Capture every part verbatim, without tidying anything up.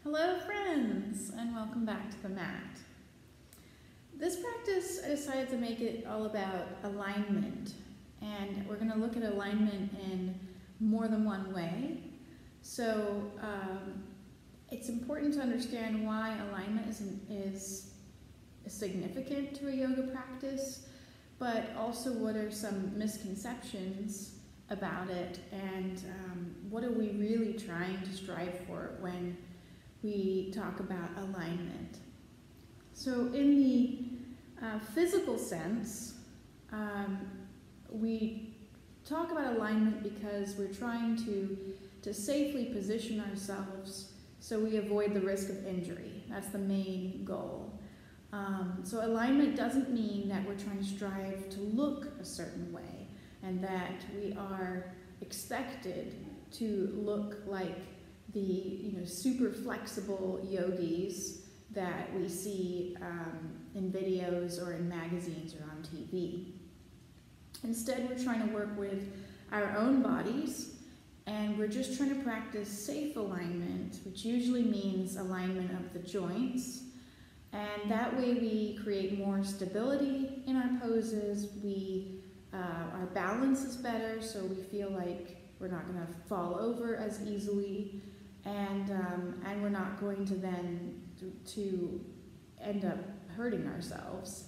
Hello friends, and welcome back to the mat. This practice, I decided to make it all about alignment, and we're going to look at alignment in more than one way. So um, it's important to understand why alignment is, is significant to a yoga practice, but also what are some misconceptions about it, and um, what are we really trying to strive for when we talk about alignment. So in the uh, physical sense, um, we talk about alignment because we're trying to, to safely position ourselves so we avoid the risk of injury. That's the main goal. Um, so alignment doesn't mean that we're trying to strive to look a certain way and that we are expected to look like the you know super flexible yogis that we see um, in videos or in magazines or on T V. Instead, we're trying to work with our own bodies, and we're just trying to practice safe alignment, which usually means alignment of the joints, and that way we create more stability in our poses. We uh, our balance is better, so we feel like we're not going to fall over as easily. And, um, and we're not going to then to, to end up hurting ourselves.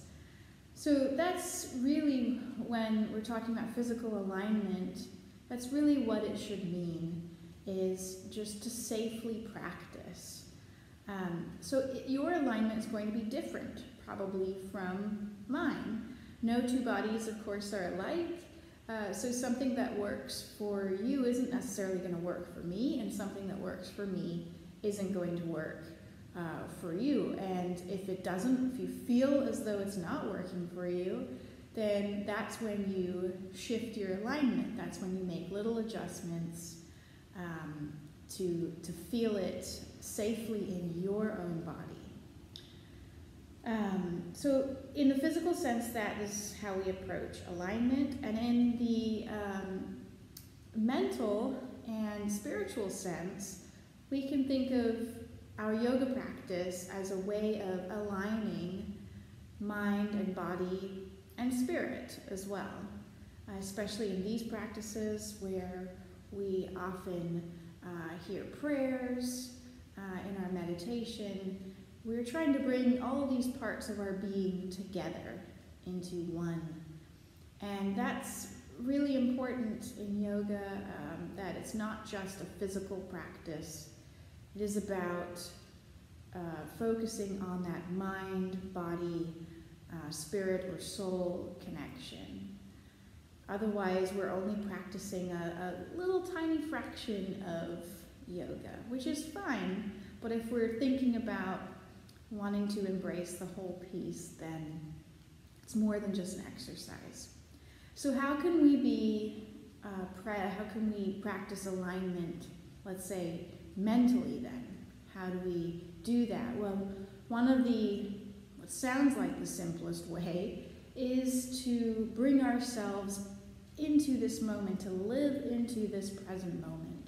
So that's really, when we're talking about physical alignment, that's really what it should mean, is just to safely practice. Um, so it, your alignment is going to be different, probably, from mine. No two bodies, of course, are alike. Uh, so something that works for you isn't necessarily going to work for me, and something that works for me isn't going to work uh, for you. And if it doesn't, if you feel as though it's not working for you, then that's when you shift your alignment. That's when you make little adjustments um, to, to feel it safely in your own body. Um, so in the physical sense, that is how we approach alignment, and in the um, mental and spiritual sense, we can think of our yoga practice as a way of aligning mind and body and spirit as well, uh, especially in these practices where we often uh, hear prayers uh, in our meditation. We're trying to bring all these parts of our being together into one. And that's really important in yoga, um, that it's not just a physical practice. It is about uh, focusing on that mind, body, uh, spirit, or soul connection. Otherwise, we're only practicing a, a little tiny fraction of yoga, which is fine. But if we're thinking about wanting to embrace the whole piece, then it's more than just an exercise. So how can we be, uh, pra how can we practice alignment, let's say, mentally then? How do we do that? Well, one of the, what sounds like the simplest way, is to bring ourselves into this moment, to live into this present moment.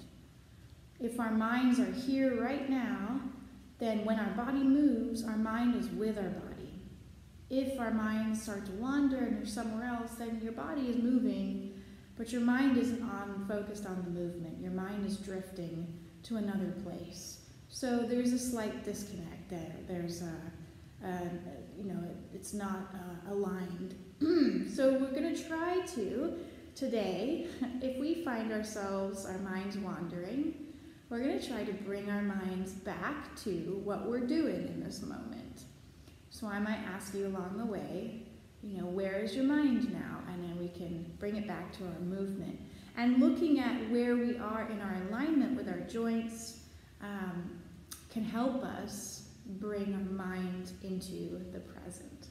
If our minds are here right now, then when our body moves, our mind is with our body. If our minds start to wander and you're somewhere else, then your body is moving, but your mind isn't on, focused on the movement. Your mind is drifting to another place. So there's a slight disconnect there. There's a, a you know, it's not uh, aligned. So we're going to try to, today, if we find ourselves, our minds wandering, we're going to try to bring our minds back to what we're doing in this moment. So I might ask you along the way, you know, where is your mind now? And then we can bring it back to our movement. And looking at where we are in our alignment with our joints um, can help us bring our mind into the present.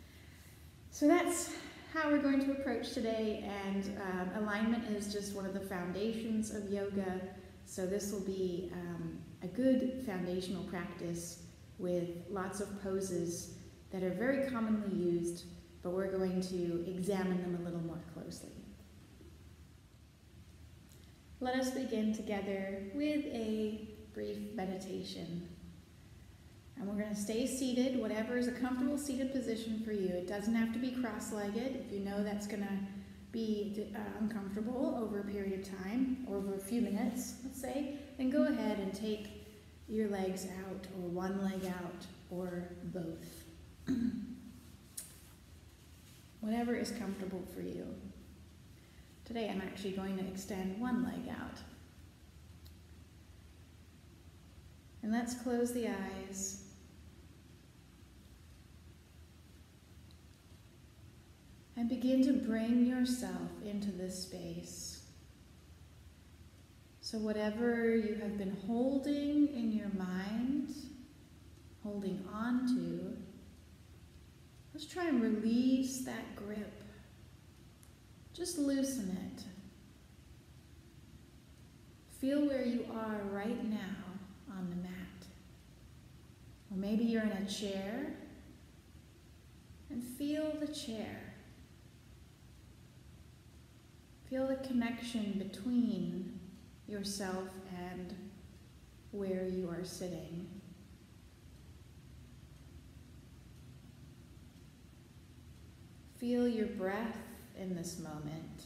So that's how we're going to approach today, and um, alignment is just one of the foundations of yoga. So this will be um, a good foundational practice with lots of poses that are very commonly used, but we're going to examine them a little more closely. Let us begin together with a brief meditation. And we're going to stay seated, whatever is a comfortable seated position for you. It doesn't have to be cross-legged. If you know that's going to be uh, uncomfortable over a period of time, or over a few minutes, let's say, then go ahead and take your legs out, or one leg out, or both. Whatever is comfortable for you. Today I'm actually going to extend one leg out. And let's close the eyes. And begin to bring yourself into this space. So whatever you have been holding in your mind, holding on to, let's try and release that grip. Just loosen it. Feel where you are right now on the mat. Or maybe you're in a chair, and feel the chair. Feel the connection between yourself and where you are sitting. Feel your breath in this moment.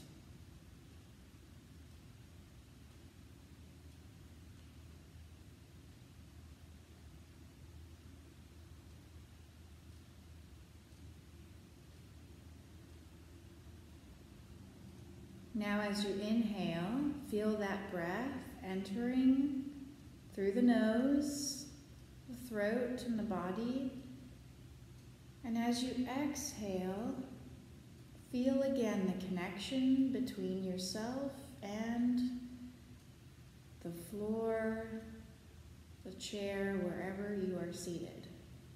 Now as you inhale, feel that breath entering through the nose, the throat, and the body. And as you exhale, feel again the connection between yourself and the floor, the chair, wherever you are seated.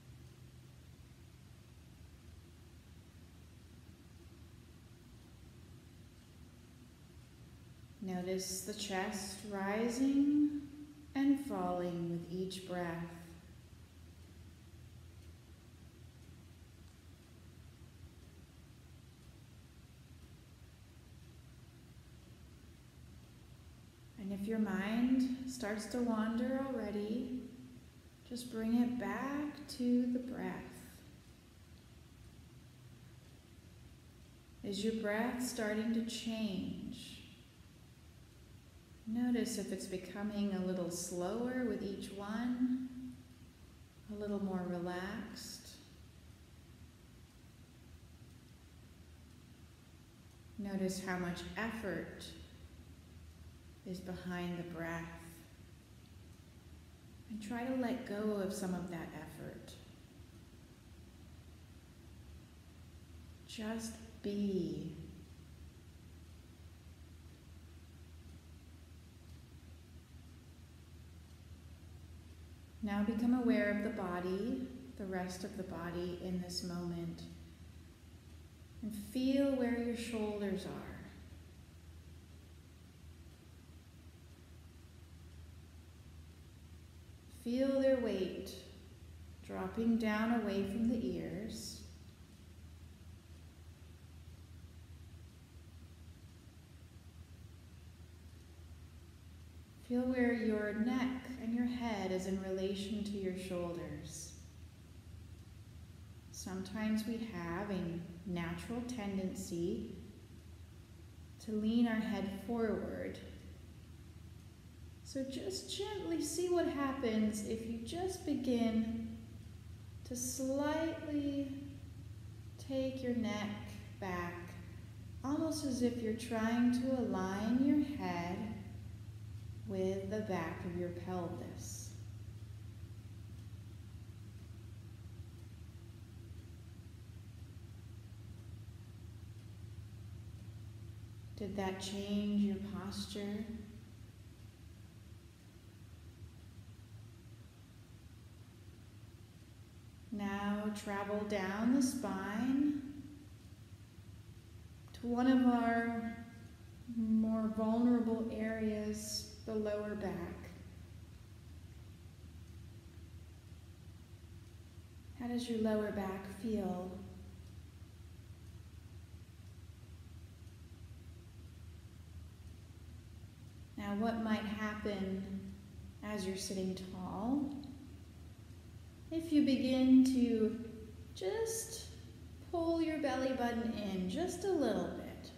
Notice the chest rising and falling with each breath. And if your mind starts to wander already, just bring it back to the breath. Is your breath starting to change? Notice if it's becoming a little slower with each one, a little more relaxed. Notice how much effort is behind the breath. And try to let go of some of that effort. Just be. Now become aware of the body, the rest of the body in this moment. And feel where your shoulders are. Feel their weight dropping down away from the ears. Feel where your neck and your head is in relation to your shoulders. Sometimes we have a natural tendency to lean our head forward. So just gently see what happens if you just begin to slightly take your neck back, almost as if you're trying to align your head with the back of your pelvis. Did that change your posture? Now travel down the spine to one of our more vulnerable areas, the lower back. How does your lower back feel? Now, what might happen as you're sitting tall? If you begin to just pull your belly button in just a little bit.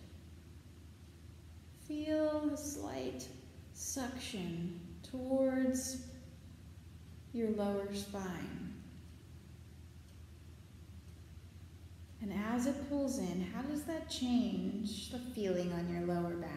Feel a slight suction towards your lower spine. And as it pulls in, how does that change the feeling on your lower back?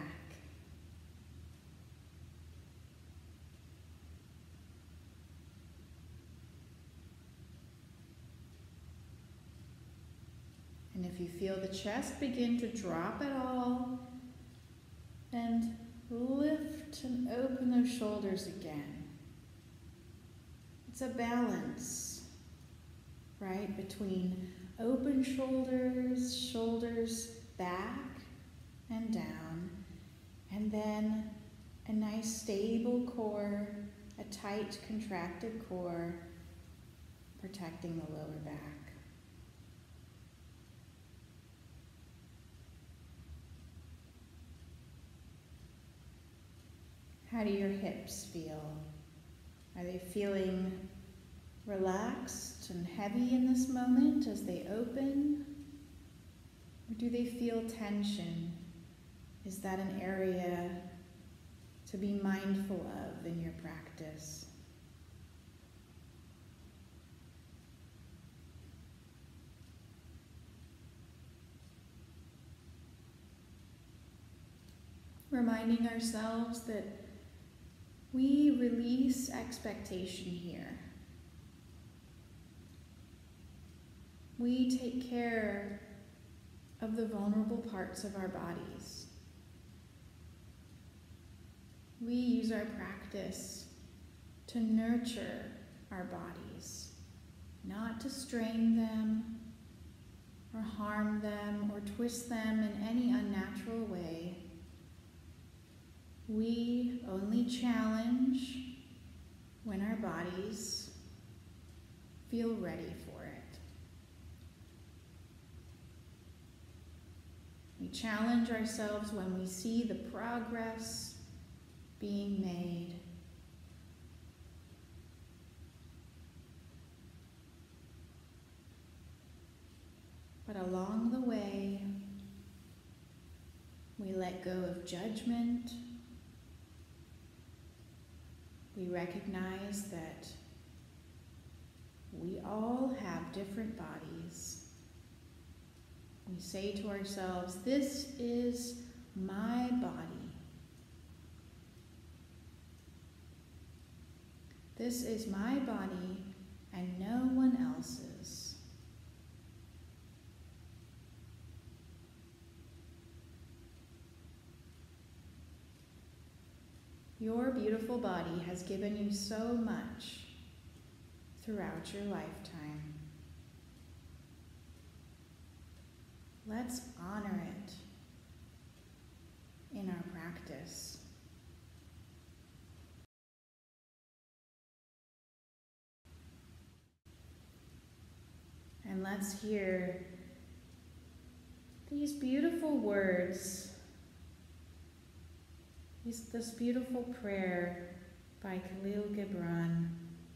And if you feel the chest begin to drop at all, and lift and open those shoulders again. It's a balance, right, between open shoulders, shoulders back and down, and then a nice stable core, a tight contracted core, protecting the lower back. How do your hips feel? Are they feeling relaxed and heavy in this moment as they open? Or do they feel tension? Is that an area to be mindful of in your practice? Reminding ourselves that we release expectation here. We take care of the vulnerable parts of our bodies. We use our practice to nurture our bodies, not to strain them or harm them or twist them in any unnatural way. We only challenge when our bodies feel ready for it. We challenge ourselves when we see the progress being made. But along the way, we let go of judgment. We recognize that we all have different bodies. We say to ourselves, this is my body. This is my body and no one else's. Your beautiful body has given you so much throughout your lifetime. Let's honor it in our practice. And let's hear these beautiful words, these, this beautiful prayer by Khalil Gibran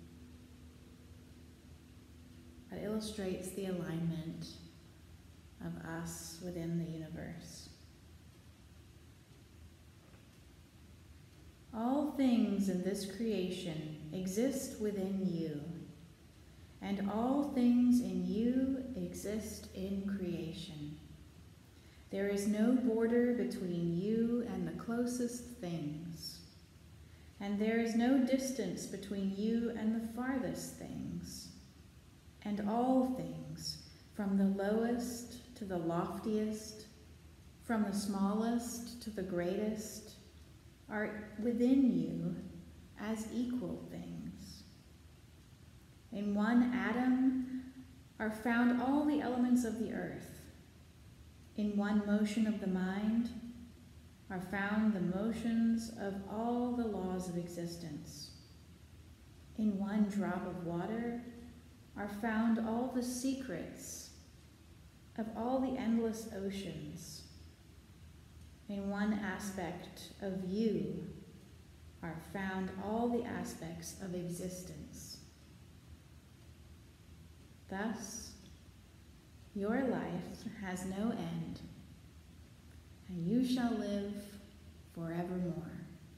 that illustrates the alignment of us within the universe. All things in this creation exist within you, and all things in you exist in creation. There is no border between you and the closest things, and there is no distance between you and the farthest things. And all things, from the lowest to the loftiest, from the smallest to the greatest, are within you as equal things. In one atom are found all the elements of the earth. In one motion of the mind are found the motions of all the laws of existence. In one drop of water are found all the secrets of all the endless oceans. In one aspect of you are found all the aspects of existence. Thus, your life has no end, and you shall live forevermore.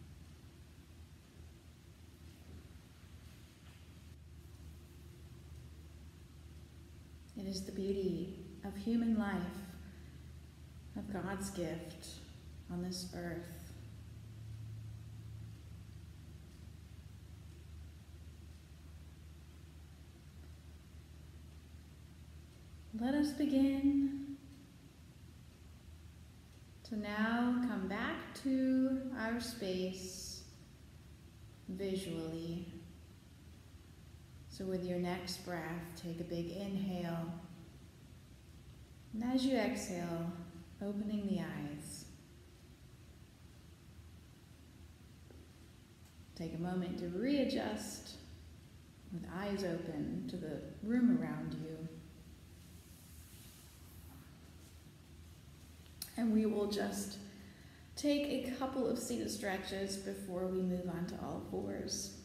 It is the beauty of human life, of God's gift on this earth. Let us begin to now come back to our space visually. So with your next breath, take a big inhale. And as you exhale, opening the eyes. Take a moment to readjust with eyes open to the room around you. And we will just take a couple of seated stretches before we move on to all fours.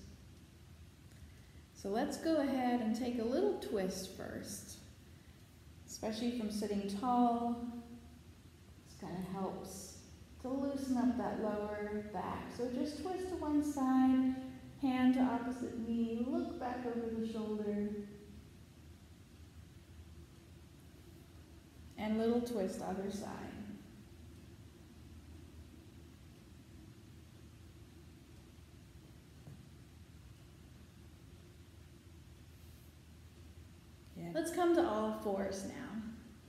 So let's go ahead and take a little twist first, especially from sitting tall. This kind of helps to loosen up that lower back. So just twist to one side, hand to opposite knee, look back over the shoulder, and little twist other side. Let's come to all fours now.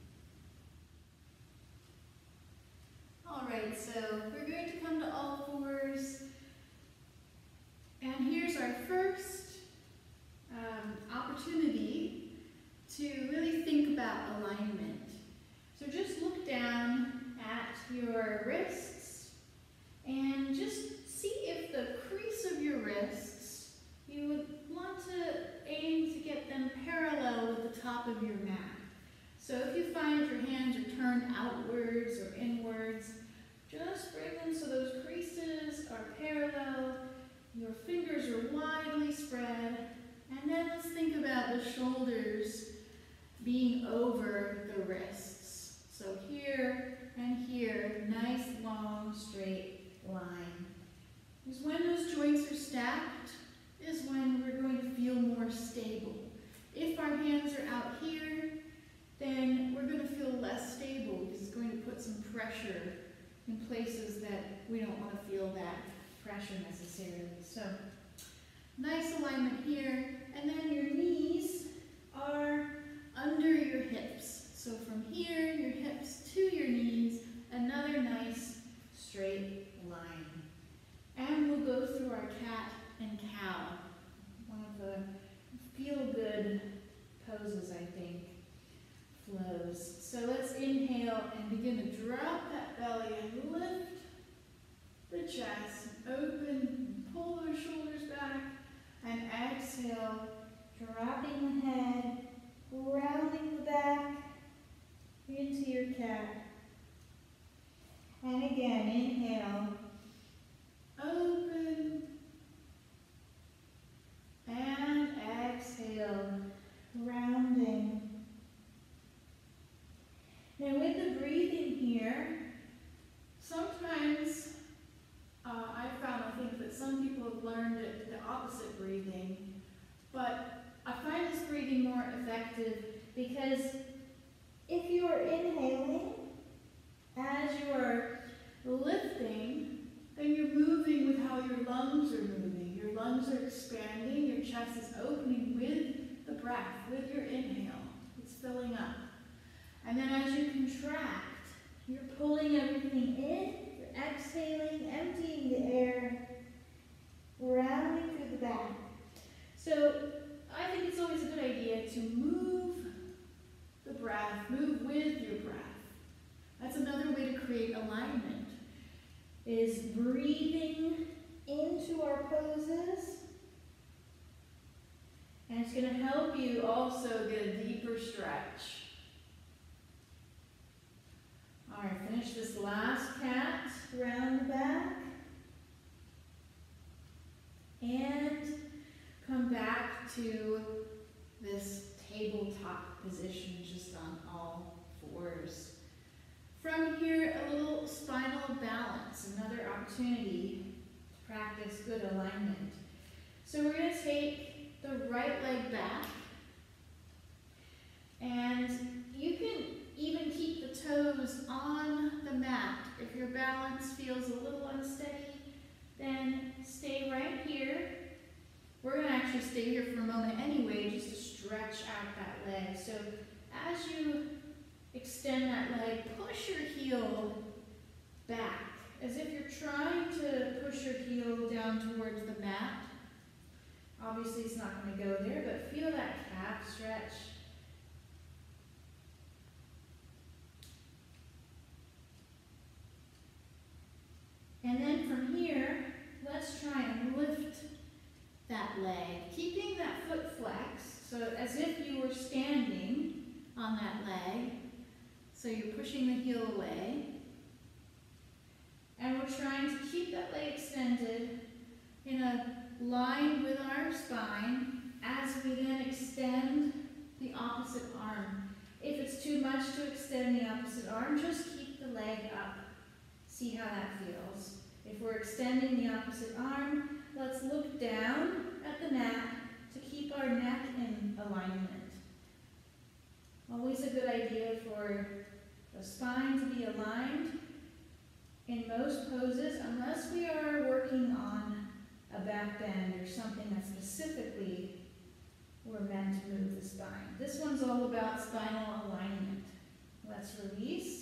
All right, so we're going to come to all fours. And here's our first um, opportunity to really think about alignment. So just look down at your wrists and just see if the crease of your wrists, you would want to aim to get them parallel with the top of your mat. So if you find your hands are turned outwards or inwards, just bring them so those creases are parallel, your fingers are widely spread, and then let's think about the shoulders being over the wrists. So here and here, nice long straight line. Because when those joints are stacked is when we're going to feel more stable. If our hands are out here, then we're going to feel less stable because it's going to put some pressure in places that we don't want to feel that pressure necessarily. So, nice alignment here, and then your knees are under your hips. So from here, your hips to your knees, another nice straight line. And we'll go through our cat and cow, one of the feel-good poses, I think, flows. So let's inhale and begin to drop that belly and lift the chest, open, pull those shoulders back, and exhale, dropping the head, rounding the back into your cat. And again, inhale, open, and exhale, rounding. Now with the breathing here, sometimes uh, I found, I think that some people have learned it, the opposite breathing, but I find this breathing more effective because if you are inhaling, as you are lifting, then you're moving with how your lungs are moving. Your lungs are expanding, your chest is opening with the breath, with your inhale. It's filling up. And then as you contract, you're pulling everything in, you're exhaling, emptying the air, rounding through the back. So I think it's always a good idea to move the breath, move with your breath. That's another way to create alignment, is breathing into our poses. And it's going to help you also get a deeper stretch. All right, finish this last cat, round the back. And come back to this tabletop position just on all fours. From here, a little spinal balance, another opportunity to practice good alignment. So we're going to take the right leg back, and you can even keep the toes on the mat. If your balance feels a little unsteady, then stay right here. We're going to actually stay here for a moment anyway, just to stretch out that leg. So as you extend that leg, push your heel back, as if you're trying to push your heel down towards the mat. Obviously it's not going to go there, but feel that calf stretch. And then from here, let's try and lift that leg, keeping that foot flexed, so as if you were standing on that leg. So you're pushing the heel away. And we're trying to keep that leg extended in a line with our spine as we then extend the opposite arm. If it's too much to extend the opposite arm, just keep the leg up. See how that feels. If we're extending the opposite arm, let's look down at the mat to keep our neck in alignment. Always a good idea for the spine to be aligned in most poses, unless we are working on a back bend or something that specifically we're meant to move the spine. This one's all about spinal alignment. Let's release.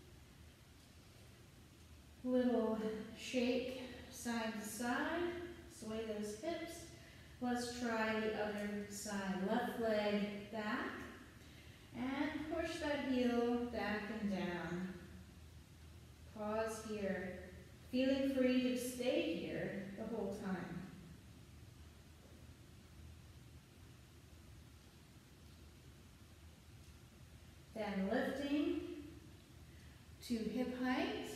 Little shake side to side, sway those hips. Let's try the other side. Left leg back, and push that heel back and down. Pause here, feeling free to stay here the whole time. Then lifting to hip height,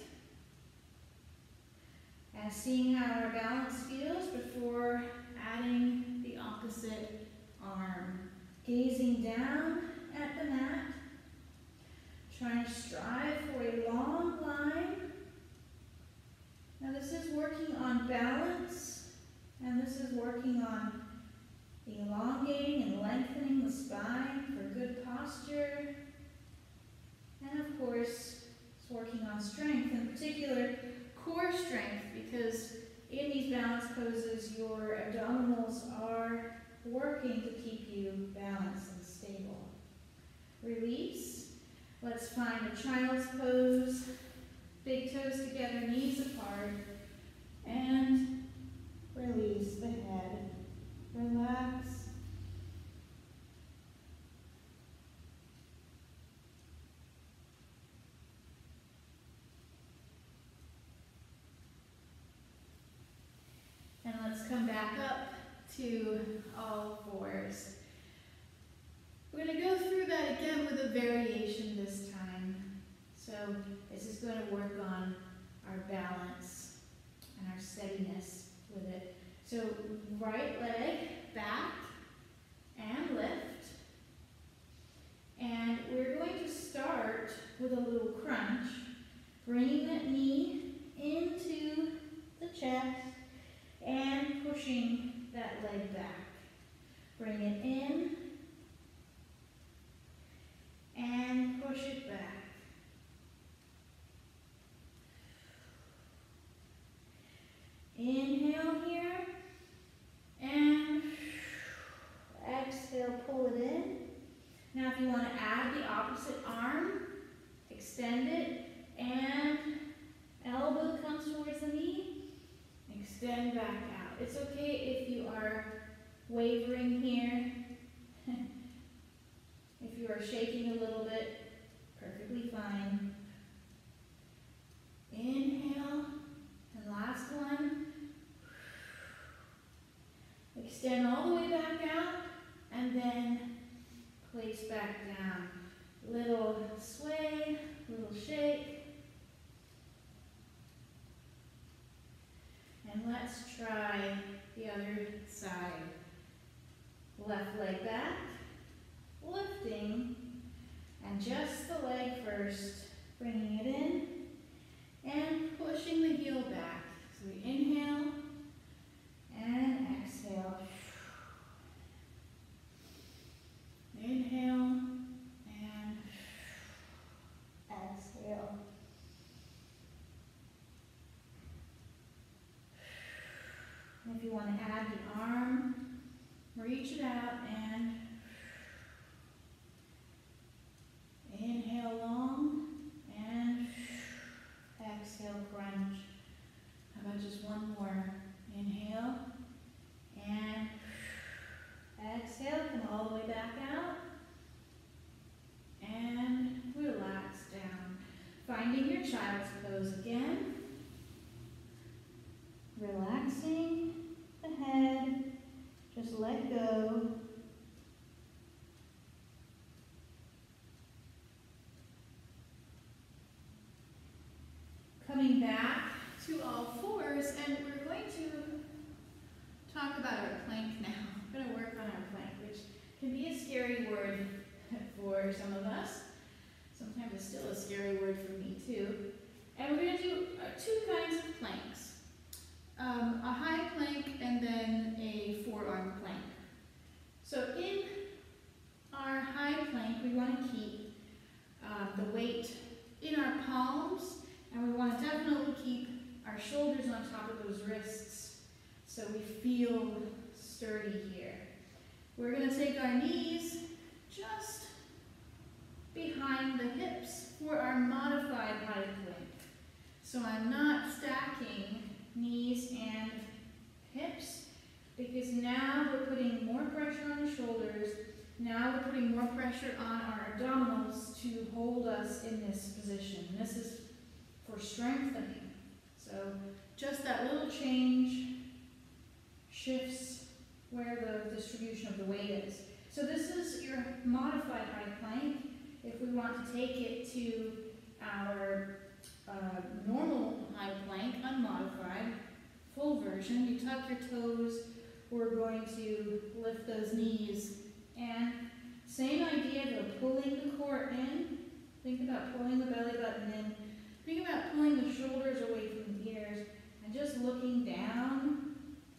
and seeing how our balance feels before adding the opposite arm. Gazing down at the mat, trying to strive for a long line. Now this is working on balance, and this is working on elongating and lengthening the spine for good posture. And of course, it's working on strength, in particular core strength, because in these balance poses, your abdominals are working to keep you balanced and stable. Release. Let's find a child's pose. Big toes together, knees apart. And release the head. Relax. And let's come back up to all fours. We're going to go through that again with a variation this time. So this is going to work on our balance and our steadiness with it. So right leg back and lift. And we're going to start with a little crunch, bringing that knee into the chest and pushing that leg back. Bring it in and push it back. Inhale here and exhale, pull it in. Now if you want to add the opposite arm, extend it and elbow comes towards the knee. Extend back out. It's okay if you are wavering here. If you are shaking a little bit, perfectly fine. Inhale, and last one. Extend all the way back out, and then place back down. Little sway, little shake. And let's try the other side. Left leg back And just the leg first, bringing it in and pushing the heel back. So we inhale and exhale. Inhale and exhale. If you want to add the arm, reach it out and inhale long and exhale, crunch. How about just one more? Inhale and exhale, come all the way back out and relax down. Finding your child's pose again. Relaxing the head, just let go. Coming back to all fours, and we're going to talk about our plank now. We're going to work on our plank, which can be a scary word for some of us. Sometimes it's still a scary word for me too. And we're going to do uh, two kinds of planks. Um, a high plank and then a forearm plank. So in our high plank, we want to keep uh, the weight in our palms, and we want to definitely keep our shoulders on top of those wrists so we feel sturdy here. We're going to take our knees just behind the hips for our modified high plank. So I'm not stacking knees and hips, because now we're putting more pressure on the shoulders. Now we're putting more pressure on our abdominals to hold us in this position. This is for strengthening. So just that little change shifts where the distribution of the weight is. So this is your modified high plank. If we want to take it to our uh, normal high plank, unmodified, full version, you tuck your toes, we're going to lift those knees, and same idea of pulling the core in. Think about pulling the belly button in. Think about pulling the shoulders away from the ears and just looking down.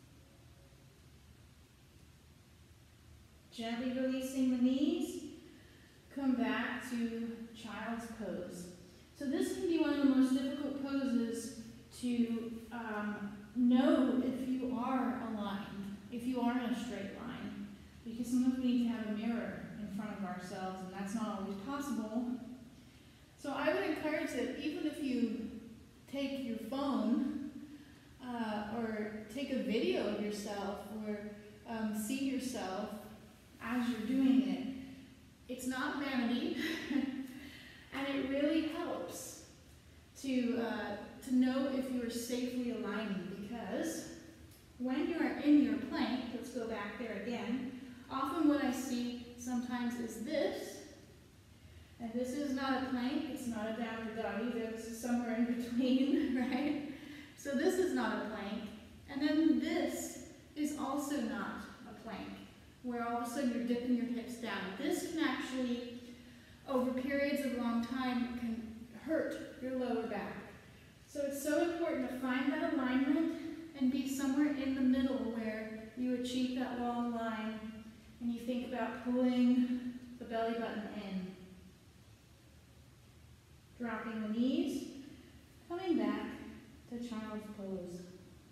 Gently releasing the knees. Come back to child's pose. So this can be one of the most difficult poses to um, know if you are aligned, if you are in a straight line, because sometimes we need to have a mirror in front of ourselves, and that's not always possible. So I would encourage that even if you take your phone uh, or take a video of yourself or um, see yourself as you're doing it, it's not vanity, and it really helps to, uh, to know if you are safely aligning, because when you are in your plank, let's go back there again, often what I see sometimes is this, and this is not a plank, it's not a downward doggy, this is somewhere in between, right? So this is not a plank, and then this is also not a plank, where all of a sudden you're dipping your hips down. This can actually, over periods of long time, can hurt your lower back. So it's so important to find that alignment and be somewhere in the middle where you achieve that long line and you think about pulling the belly button in. Dropping the knees, coming back to child's pose.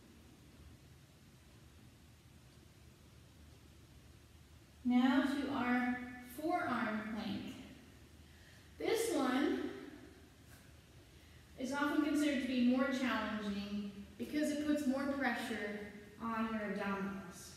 Now to our forearm plank. This one is often considered to be more challenging because it puts more pressure on your abdominals.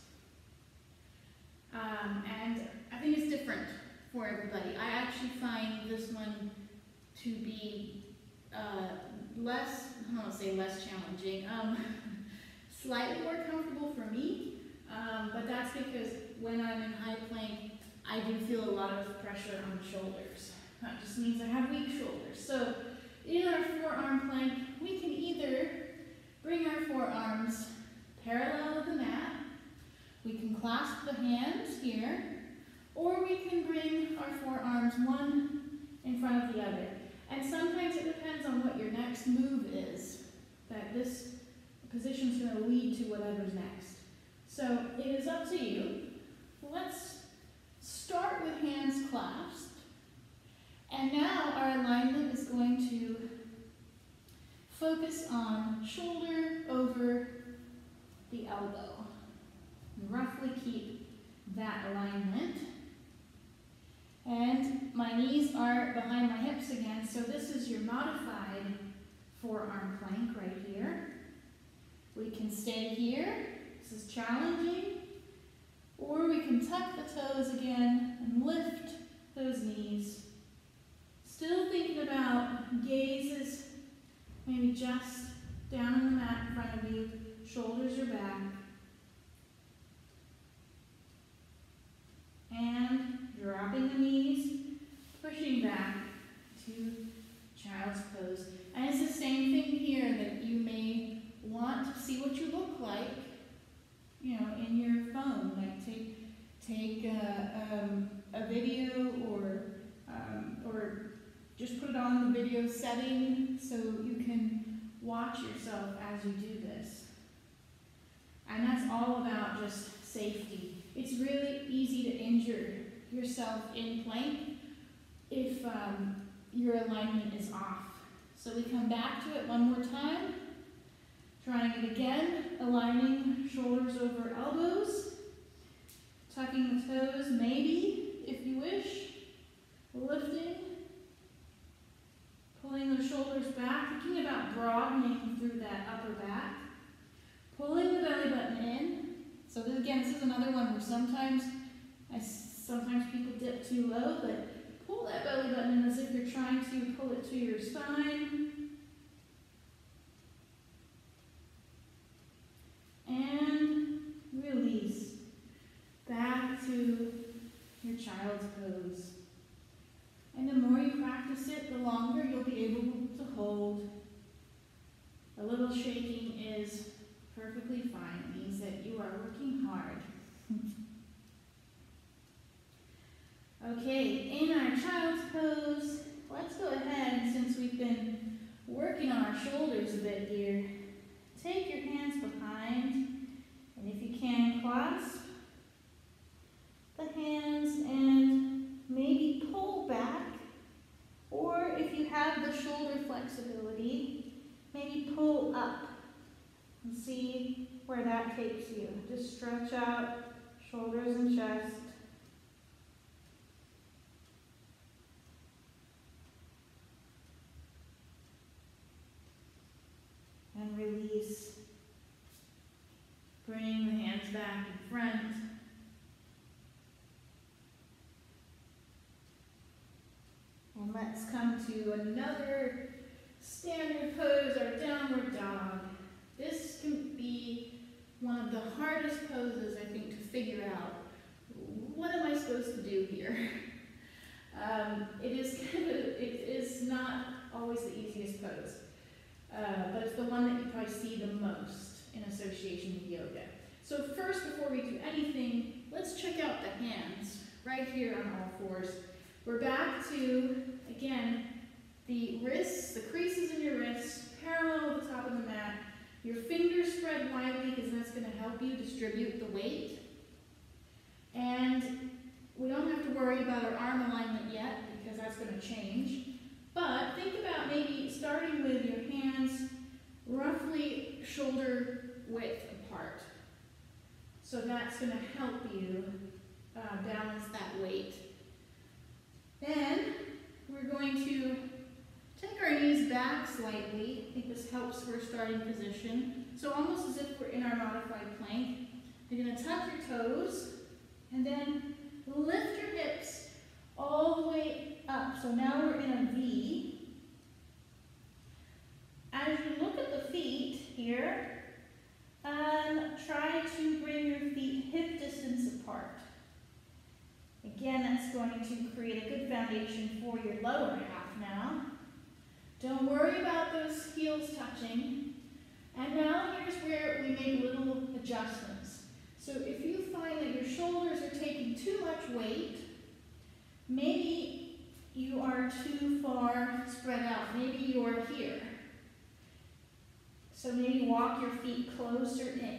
Um, and I think it's different for everybody. I actually find this one to be uh, less, I don't want to say less challenging, um, slightly more comfortable for me, um, but that's because when I'm in high plank, I do feel a lot of pressure on the shoulders. That just means I have weak shoulders. So in our forearm plank, we can either bring our forearms parallel with the mat, we can clasp the hands here, or we can bring our forearms one in the other. And sometimes it depends on what your next move is, that this position is going to lead to whatever's next. So it is up to you. Let's start with hands clasped. And now our alignment is going to focus on shoulder over the elbow. And roughly keep that alignment. And my knees are behind my hips again, so this is your modified forearm plank right here. We can stay here, this is challenging, or we can tuck the toes again and lift those knees. Still thinking about gazes, maybe just down on the mat in front of you, shoulders are back. And dropping the knees, pushing back to child's pose. And it's the same thing here, that you may want to see what you look like, you know, in your phone. Like take take a, um, a video, or um, or just put it on the video setting so you can watch yourself as you do this. And that's all about just safety. It's really easy to injure yourself in plank if um, your alignment is off. So we come back to it one more time, trying it again, aligning shoulders over elbows, tucking the toes maybe if you wish, lifting, pulling the shoulders back, thinking about broadening through that upper back, pulling the belly button in. So this, again, this is another one where sometimes I, sometimes people dip too low, but pull that belly button in as if you're trying to pull it to your spine. And release back to your child's pose. And the more you practice it, the longer you'll be able to hold. A little shaking is perfectly fine. It means that you are working hard. Okay, in our child's pose, let's go ahead, since we've been working on our shoulders a bit here, take your hands behind, and if you can, clasp the hands and maybe pull back, or if you have the shoulder flexibility, maybe pull up and see where that takes you. Just stretch out shoulders and chest. And release. Bring the hands back in front. And let's come to another standard pose, our downward dog. This can be one of the hardest poses, I think, to figure out. What am I supposed to do here? Um, it is kind of, it is not always the easiest pose, uh, but it's the one that you probably see the most in association with yoga. So first, before we do anything, let's check out the hands right here on all fours. We're back to, again, the wrists, the creases in your wrists, parallel with the top of the mat. Your fingers spread widely because that's going to help you distribute the weight. And we don't have to worry about our arm alignment yet because that's going to change. But think about maybe starting with your hands roughly shoulder width apart. So that's going to help you uh, balance that weight. Then we're going to take our knees back slightly. I think this helps for a starting position. So almost as if we're in our modified plank. You're going to tuck your toes and then lift your hips all the way up. So now we're in a V. As you look at the feet here, um, try to bring your feet hip distance apart. Again, that's going to create a good foundation for your lower half now. Don't worry about those heels touching. And now here's where we make little adjustments. So if you find that your shoulders are taking too much weight, maybe you are too far spread out. Maybe you are here. So maybe walk your feet closer in.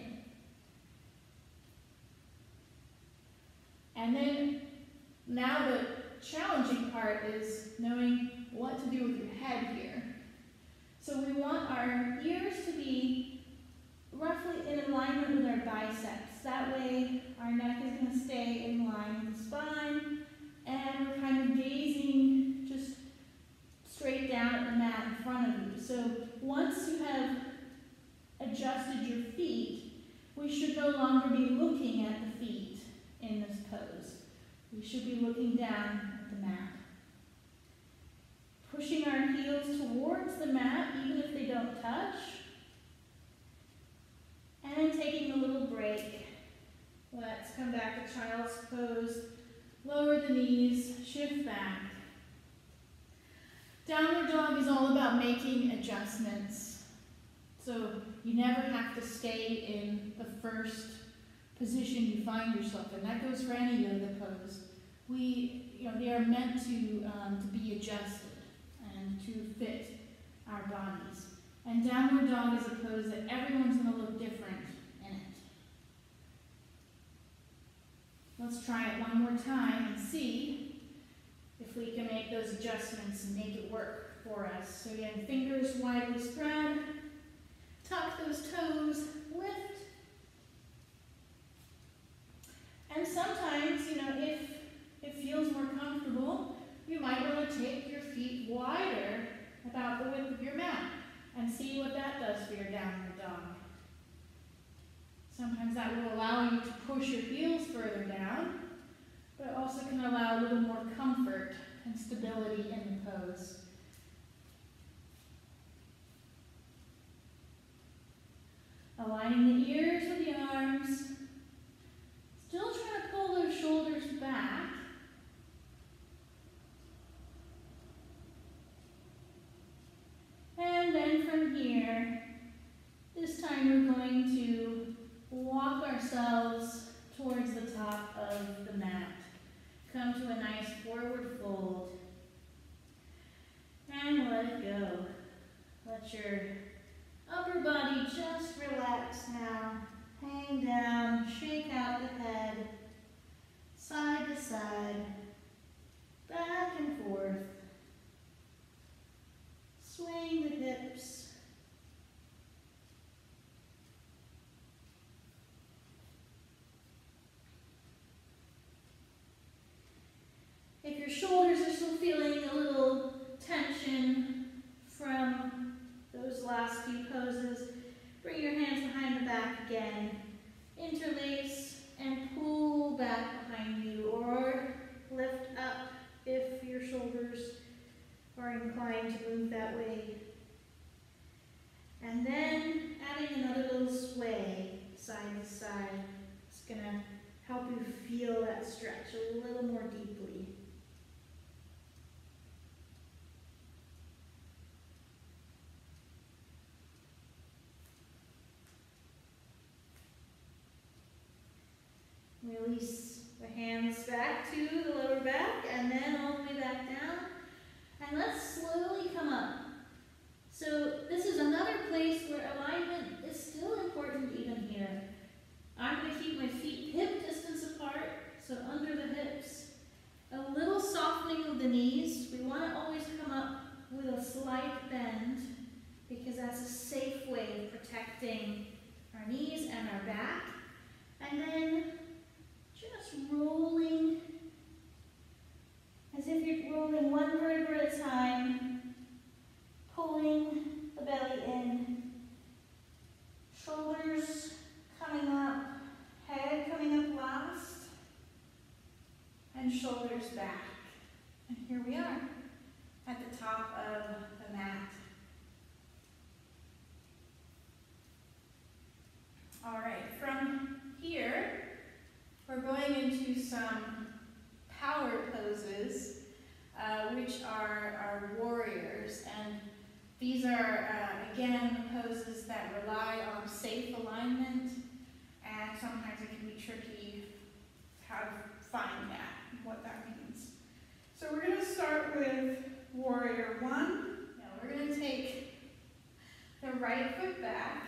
And then, now the challenging part is knowing what to do with your head here. So we want our ears to be roughly in alignment with our biceps. That way our neck is going to stay in line with the spine, and we're kind of gazing just straight down at the mat in front of you. So once you have adjusted your feet, we should no longer be looking at the feet in this pose. We should be looking down at the mat. Pushing our heels towards the mat, even if they don't touch. And then taking a little break. Let's come back to child's pose. Lower the knees, shift back. Downward dog is all about making adjustments. So you never have to stay in the first position you find yourself in. That goes for any yoga pose. We, you know, they are meant to, um, to be adjusted and to fit our bodies. And downward dog is a pose that everyone's going to look different in it. Let's try it one more time and see if we can make those adjustments and make it work for us. So again, fingers widely spread, tuck those toes, lift. And sometimes, you know, if it feels more comfortable, you might want to take your feet wider about the width of your mat and see what that does for your downward dog. Sometimes that will allow you to push your heels further down, but it also can allow a little more comfort and stability in the pose. Aligning the ears with the arms. Still trying to pull those shoulders back. And then from here, this time we're going to walk ourselves towards the top of the mat. Come to a nice forward fold. And let it go. Let your upper body just relax now. Hang down, shake out the head, side to side, back and forth. Swaying the hips. If your shoulders are still feeling a little tension from those last few poses, bring your hands behind the back again. Interlace and pull back behind you, or lift up if your shoulders are inclined to move that way. And then adding another little sway side to side. It's going to help you feel that stretch a little more deeply. Release the hands back to the lower back and then all the way back down. And let's slowly come up. So this is another place where alignment is still important even here. I'm going to keep my feet hip distance apart, so under the hips. A little softening of the knees. We want to always come up with a slight bend because that's a safe way of protecting our knees and our back. And then just rolling as if you're rolling one vertebra at a time, pulling the belly in, shoulders coming up, head coming up last, and shoulders back. And here we are at the top of the mat. All right, from here, we're going into some power poses, uh, which are our warriors. And these are, uh, again, poses that rely on safe alignment, and sometimes it can be tricky how to find that, what that means. So we're going to start with with warrior one. Now we're going to take the right foot back.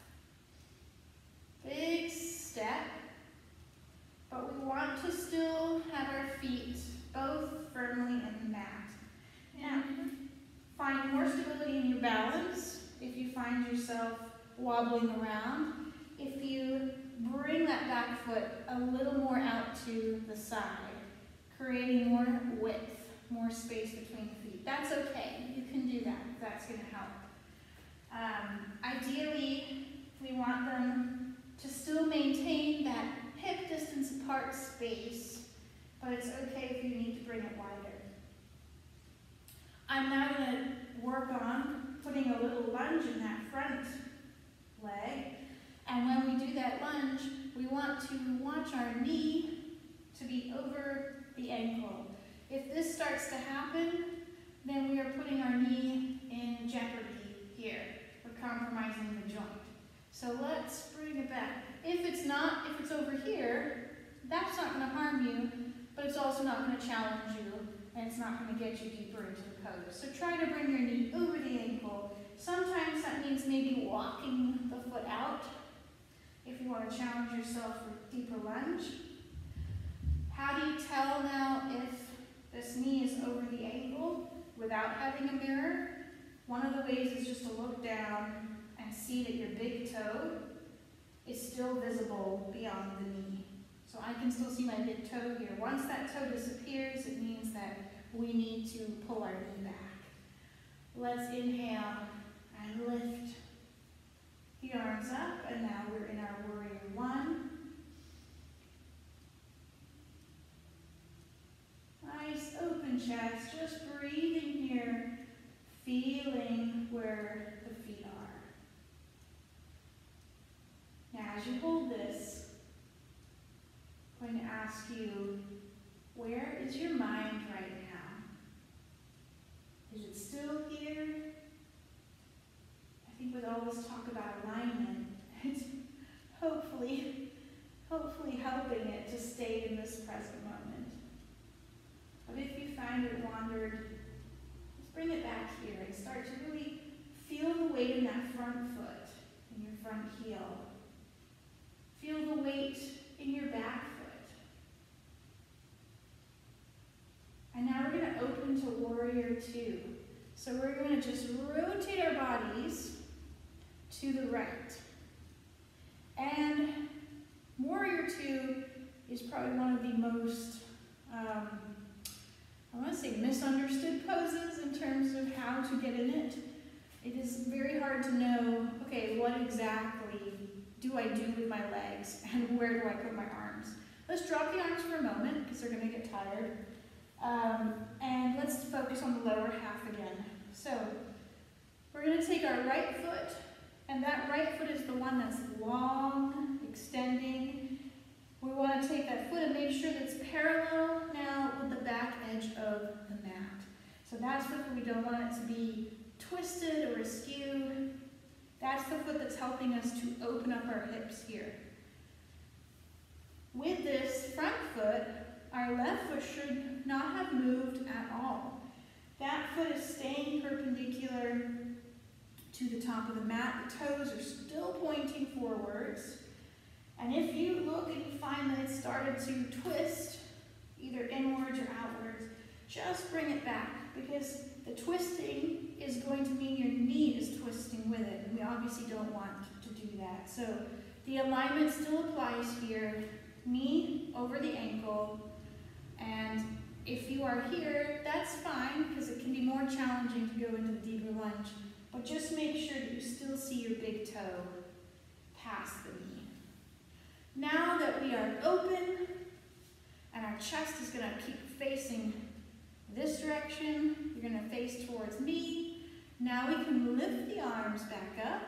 Big step. But we want to still have our feet both firmly in the mat. Now, find more stability in your balance if you find yourself wobbling around. If you bring that back foot a little more out to the side, creating more width, more space between the feet. That's okay. You can do that if that's going to help. Um, ideally, we want them to still maintain that hip distance apart space, but it's okay if you need to bring it wider. I'm now going to work on putting a little lunge in that front leg. And when we do that lunge, we want to watch our knee to be over the ankle. If this starts to happen, then we are putting our knee in jeopardy here. We're compromising the joint. So let's bring it back. If it's not, if it's over here, that's not going to harm you, but it's also not going to challenge you, and it's not going to get you deeper into the pose. So try to bring your knee over the ankle. Sometimes that means maybe walking the foot out if you want to challenge yourself for a deeper lunge. How do you tell now if this knee is over the ankle without having a mirror? One of the ways is just to look down and see that your big toe is still visible beyond the knee. So I can still see my big toe here. Once that toe disappears, it means that we need to pull our knee back. Let's inhale and lift the arms up, and now we're in our warrior one. Nice open chest, just breathing here, feeling where the feet are. Now as you hold this, I'm going to ask you, where is your mind right now? Is it still here? I think with all this talk about alignment, it's hopefully, hopefully helping it to stay in this present moment. But if you find it wandered, let's bring it back here and start to really feel the weight in that front foot, in your front heel. Feel the weight in your back foot. And now we're going to open to warrior two. So we're going to just rotate our bodies to the right. And warrior two is probably one of the most, um, I want to say misunderstood poses in terms of how to get in it. It is very hard to know, okay, what exactly do I do with my legs and where do I put my arms? Let's drop the arms for a moment because they're going to get tired. Um, and let's focus on the lower half again. So we're going to take our right foot, and that right foot is the one that's long, extending. We want to take that foot and make sure that it's parallel now with the back edge of the mat. So that's the foot we don't want it to be twisted or askew. That's the foot that's helping us to open up our hips here. With this front foot, our left foot should not have moved at all. That foot is staying perpendicular to the top of the mat. The toes are still pointing forwards. And if you look and you find that it started to twist, either inwards or outwards, just bring it back, because the twisting is going to mean your knee is twisting with it, and we obviously don't want to do that. So the alignment still applies here, knee over the ankle, and if you are here, that's fine, because it can be more challenging to go into the deeper lunge, but just make sure that you still see your big toe past the knee. Now that we are open, and our chest is going to keep facing this direction, you're going to face towards me. Now we can lift the arms back up,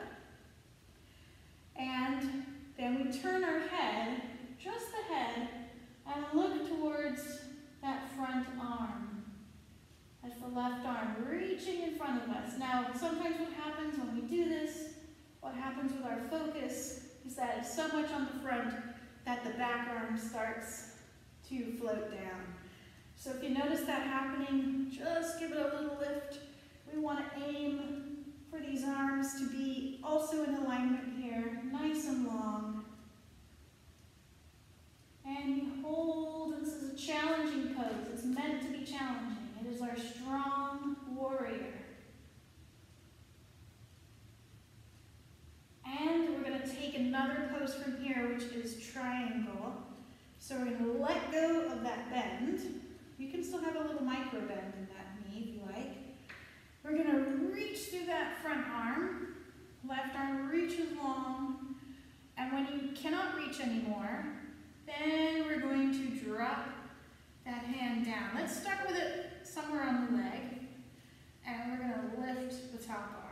and then we turn our head, just the head, and look towards that front arm. That's the left arm, reaching in front of us. Now, sometimes what happens when we do this, what happens with our focus, is that it's so much on the front that the back arm starts to float down. So if you notice that happening, just give it a little lift. We want to aim for these arms to be also in alignment here, nice and long. And you hold, this is a challenging pose. It's meant to be challenging. It is our strong warrior. And we're going to take another pose from here, which is triangle. So we're going to let go of that bend. You can still have a little micro bend in that knee if you like. We're going to reach through that front arm. Left arm reaches long. And when you cannot reach anymore, then we're going to drop that hand down. Let's start with it somewhere on the leg. And we're going to lift the top arm.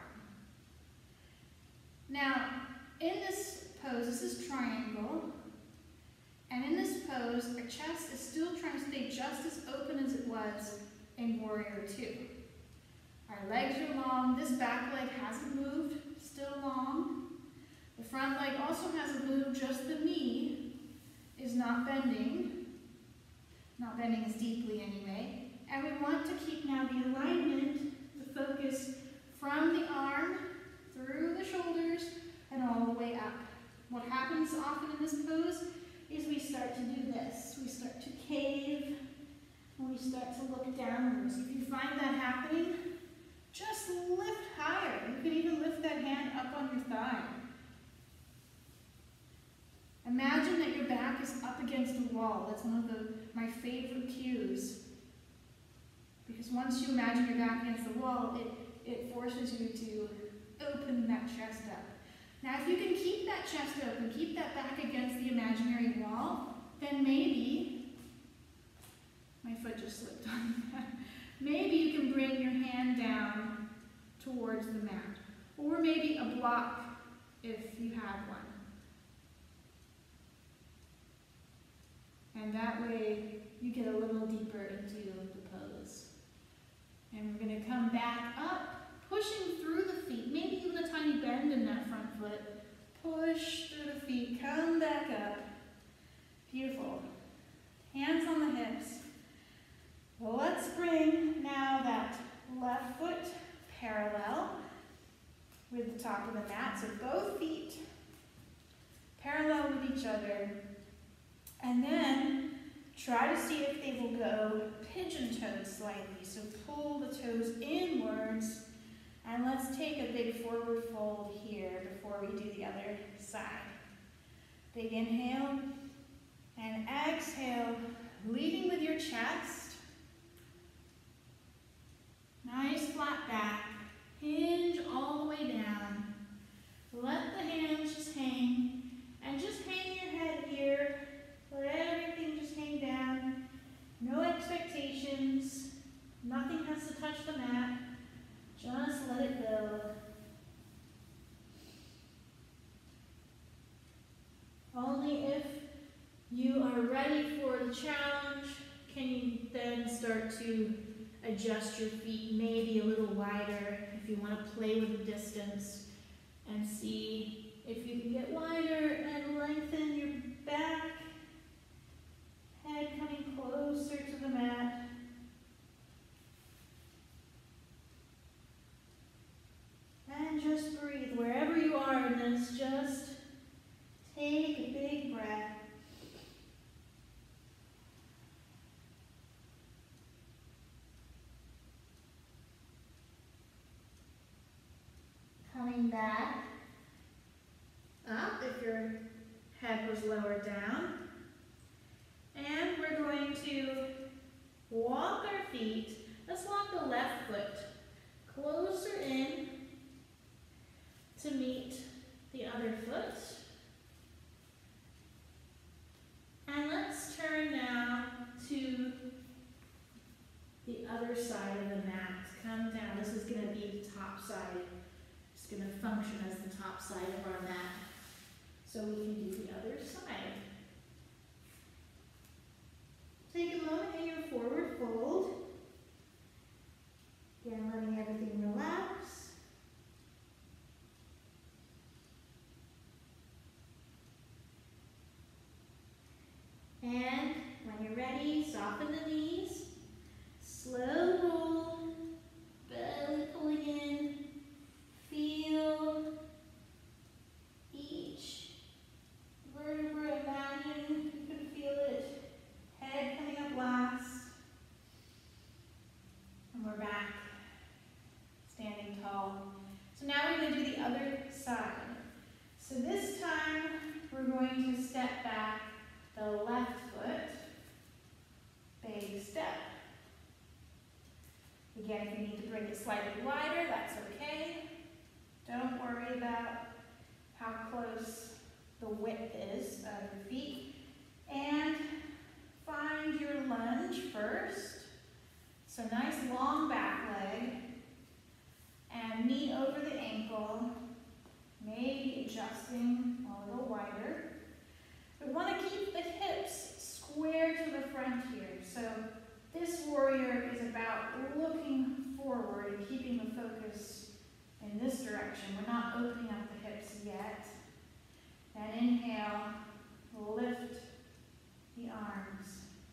Now, in this pose, this is triangle. And in this pose, our chest is still trying to stay just as open as it was in Warrior Two. Our legs are long. This back leg hasn't moved, still long. The front leg also hasn't moved, just the knee is not bending. Not bending as deeply anyway. And we want to keep now the alignment, the focus from the arm, through the shoulders, and all the way up. What happens often in this pose is we start to do this. We start to cave, and we start to look downwards. If you find that happening, just lift higher. You can even lift that hand up on your thigh. Imagine that your back is up against a wall. That's one of the, my favorite cues. Because once you imagine your back against the wall, it, it forces you to open that chest up. Now, if you can keep that chest open, keep that back against the imaginary wall, then maybe, my foot just slipped on that, maybe you can bring your hand down towards the mat. Or maybe a block if you have one. And that way, you get a little deeper into the pose. And we're going to come back up, pushing through the feet, maybe even a tiny bend in that front foot. Push through the feet, come back up. Beautiful. Hands on the hips. Let's bring now that left foot parallel with the top of the mat. So both feet parallel with each other. And then try to see if they will go pigeon-toed slightly. So pull the toes inwards. And let's take a big forward fold here before we do the other side. Big inhale and exhale, leading with your chest. Nice flat back. Hinge all the way down. Let the hands just hang. And just hang your head here. Let everything just hang down. No expectations. Nothing has to touch the mat. Just let it go. Only if you are ready for the challenge can you then start to adjust your feet maybe a little wider if you want to play with the distance and see if you can get wider and lengthen your back. Head coming closer to the mat. And just breathe. Wherever you are in this, just take a big breath. Coming back up if your head was lowered down. And we're going to walk our feet. Let's walk the left foot closer in to meet the other foot. And let's turn now to the other side of the mat. Come down. This is going to be the top side. It's going to function as the top side of our mat. So we can do the other side. Take a moment in your forward fold. Again, letting everything relax. And when you're ready, soften the knees. So this time we're going to step back the left foot. Big step. Again, if you need to bring it slightly wider, that's okay. Don't worry about how close the width is of your feet. And find your lunge first. So nice long back leg. And knee over the ankle. Maybe adjusting a little wider. We want to keep the hips square to the front here. So this warrior is about looking forward and keeping the focus in this direction. We're not opening up the hips yet. And inhale, lift the arms.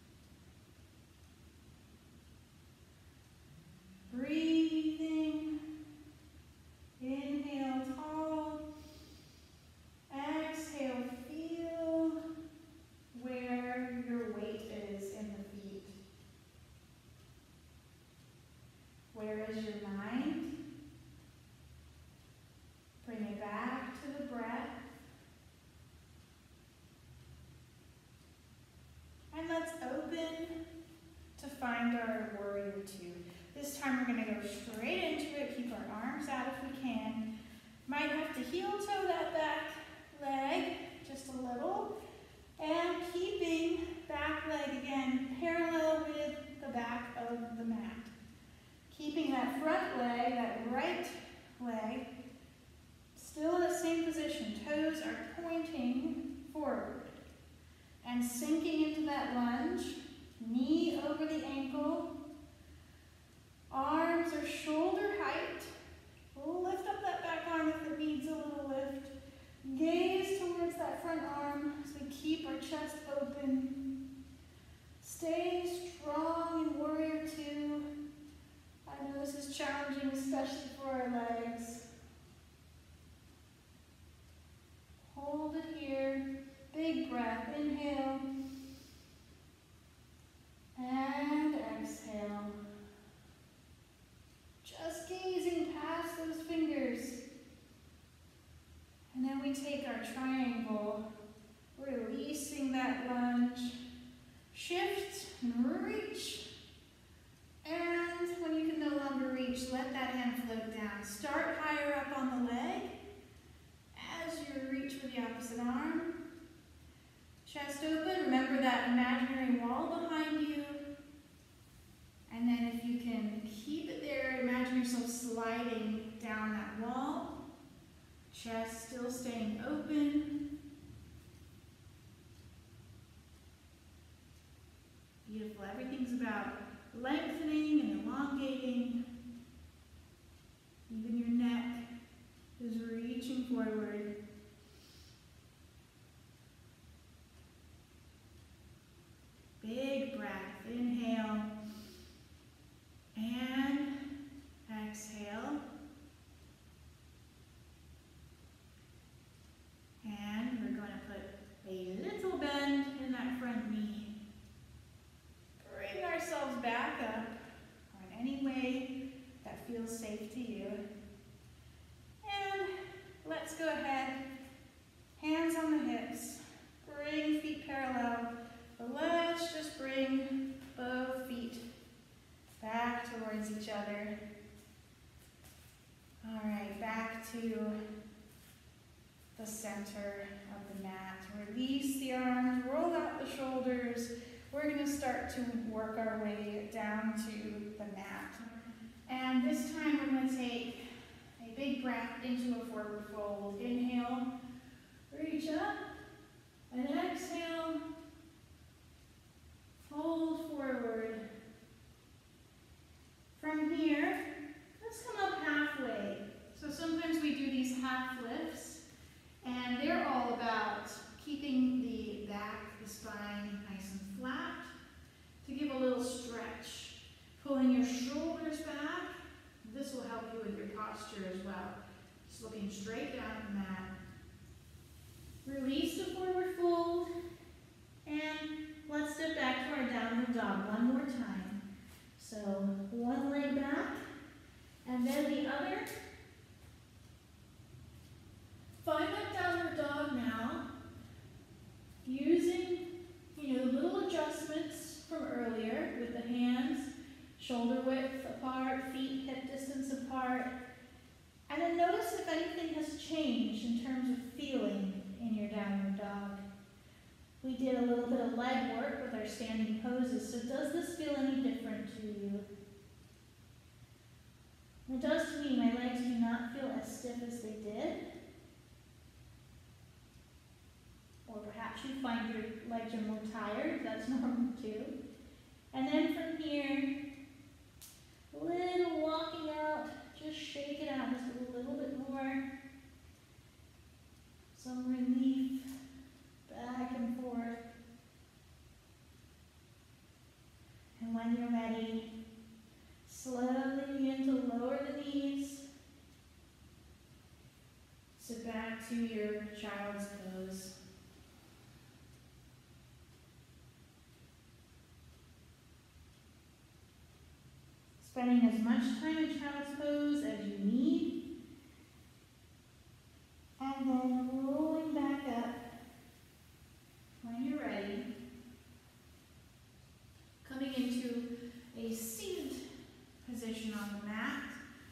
Breathing. Inhale, tall. Exhale, feel where your weight is in the feet. Where is your mind? Bring it back to the breath. And let's open to find our warrior two. This time we're going to go straight into it. Keep our arms out if we can. Might have to heel toe that back leg just a little. And keeping back leg again parallel with the back of the mat. Keeping that front leg, that right leg, still in the same position. Toes are pointing forward. And sinking into that lunge. Knee over the ankle. Arms are shoulder height. Lift up that back arm if it needs a little lift. Gaze towards that front arm as we keep our chest open. Stay strong in warrior two. I know this is challenging, especially for our legs. Hold it here. Big breath. Inhale. And exhale. Just gazing past those fingers. And then we take our triangle, releasing that lunge. Shift and reach. And when you can no longer reach, let that hand float down. Start higher up on the leg as you reach for the opposite arm. Chest open. Remember that imaginary wall behind you. And then if you can keep it there, imagine yourself sliding down that wall. Chest still staying open. Beautiful. Everything's about lengthening and elongating. Even your neck is reaching forward. Big breath. Inhale. And exhale. And we're going to put a little bend in that front knee. Bring ourselves back up or in any way that feels safe to you. And let's go ahead. Hands on the hips. Bring feet parallel. But let's just bring both feet back towards each other. All right, back to the center of the mat. Release the arms, roll out the shoulders. We're going to start to work our way down to the mat. And this time we're going to take a big breath into a forward fold. Inhale, reach up, and exhale, fold forward. From here, let's come up halfway. So sometimes we do these half lifts, and they're all about keeping the back, the spine nice and flat. To give a little stretch, pulling your shoulders back. This will help you with your posture as well. Just looking straight down at the mat. Release the forward fold, and let's step back to our downward dog one more time. So one leg back, and then the other. Find that downward shoulder width apart, feet hip distance apart. And then notice if anything has changed in terms of feeling in your downward dog. We did a little bit of leg work with our standing poses, so does this feel any different to you? It does to me. My legs do not feel as stiff as they did. Or perhaps you find your legs are more tired. That's normal too. And then from here, a little walking out, just shake it out just a little bit more. Some relief, back and forth. And when you're ready, slowly begin to lower the knees. So back to your child's pose. Spending as much time in child's pose as you need. And then rolling back up when you're ready. Coming into a seated position on the mat.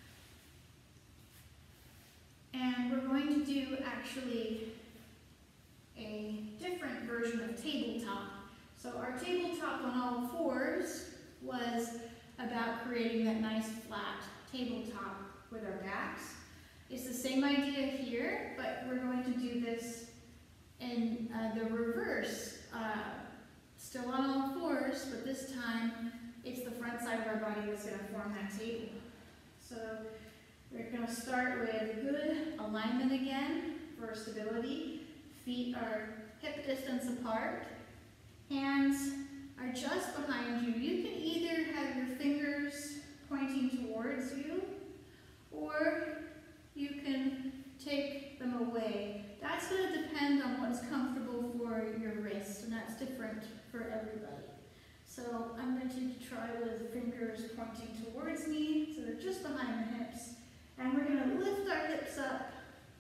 And we're going to do actually a different version of tabletop. So our tabletop on all fours was about creating that nice flat tabletop with our backs. It's the same idea here, but we're going to do this in uh, the reverse. Uh, still on all fours, but this time it's the front side of our body that's going to form that table. So we're going to start with good alignment again for stability. Feet are hip distance apart. Hands are just behind you. You can either have your fingers pointing towards you, or you can take them away. That's going to depend on what's comfortable for your wrist, and that's different for everybody. So I'm going to try with fingers pointing towards me, so they're just behind the hips. And we're going to lift our hips up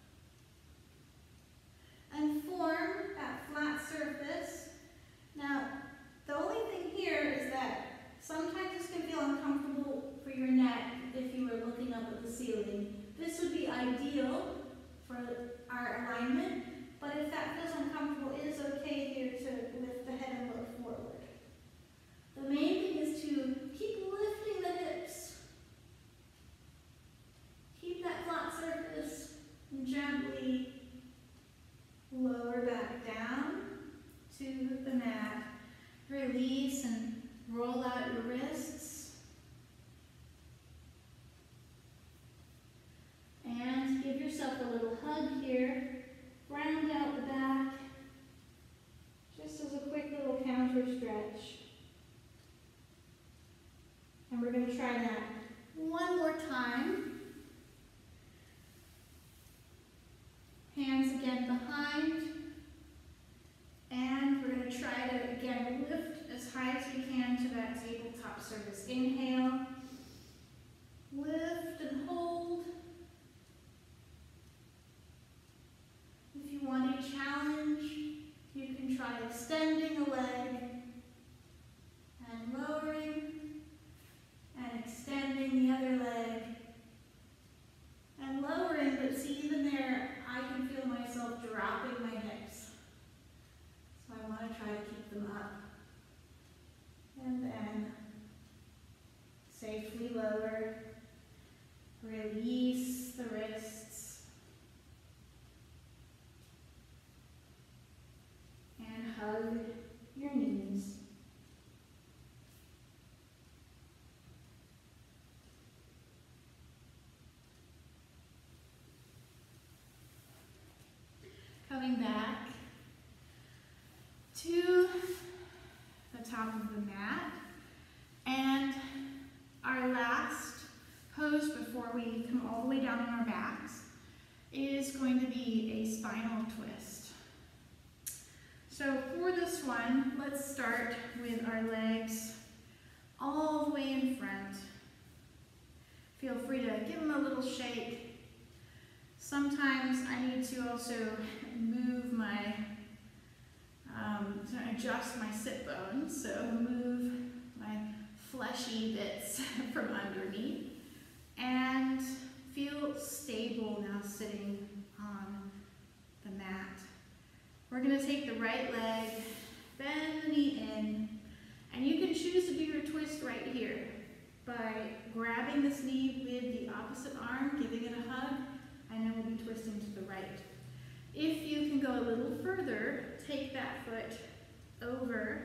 and form that flat surface. Now, the only thing here is that sometimes this can feel uncomfortable for your neck if you were looking up at the ceiling. This would be ideal for our alignment, but if that feels uncomfortable, it is okay here to lift the head and look forward. The main thing is to keep lifting the hips. Keep that flat surface and gently lower back down to the mat. Release and roll out your wrists. And give yourself a little hug here. Round out the back. Just as a quick little counter stretch. And we're going to try that one more time. Hands again behind. And we're going to try to, again, lift as high as we can to that tabletop surface. Inhale. Lift and hold. If you want a challenge, you can try extending a leg and lowering and extending the other leg and lowering, but see, even there, I can feel myself dropping my hips. So I want to try to keep them up. And then safely lower. Release the wrists. And hug your knees. Coming back to the top of the mat, and our last pose before we come all the way down on our backs is going to be a spinal twist. So for this one, let's start with our legs all the way in front. Feel free to give them a little shake. Sometimes I need to also move my, um, to adjust my sit bones, so move my fleshy bits from underneath, and feel stable now sitting on the mat. We're going to take the right leg, bend the knee in, and you can choose to do your twist right here by grabbing this knee with the opposite arm, giving it a hug, and then we'll be twisting to the right. If you can go a little further, take that foot over,